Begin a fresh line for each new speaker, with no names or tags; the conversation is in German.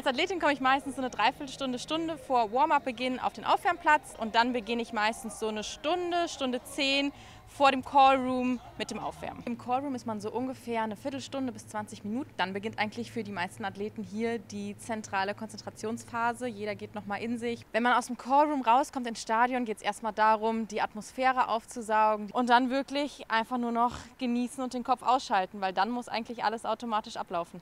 Als Athletin komme ich meistens so eine Dreiviertelstunde vor Warm-up-Beginn auf den Aufwärmplatz und dann beginne ich meistens so eine Stunde 10 vor dem Callroom mit dem Aufwärmen. Im Callroom ist man so ungefähr eine Viertelstunde bis 20 Minuten. Dann beginnt eigentlich für die meisten Athleten hier die zentrale Konzentrationsphase. Jeder geht nochmal in sich. Wenn man aus dem Callroom rauskommt ins Stadion, geht es erstmal darum, die Atmosphäre aufzusaugen und dann wirklich einfach nur noch genießen und den Kopf ausschalten, weil dann muss eigentlich alles automatisch ablaufen.